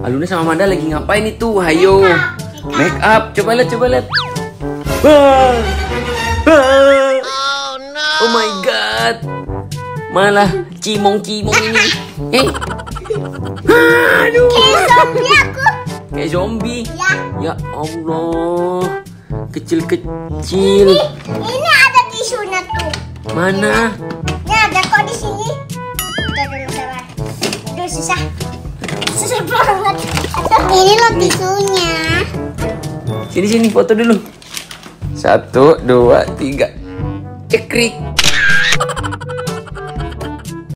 Aluna sama Amanda lagi ngapain itu? Hayo. Make up. Coba lihat. Wah. Oh my god. Malah cimong-cimong ini. Aduh. Kayak zombie aku. Kayak zombie. Ya. Ya Allah. Kecil-kecil. Ini ada tisunya tuh. Mana? Ini ada kok di sini. Kita dulu sabar. Aduh susah. Susah banget. Ini loh tisunya. Sini foto dulu. 1, 2, 3. Cekrik.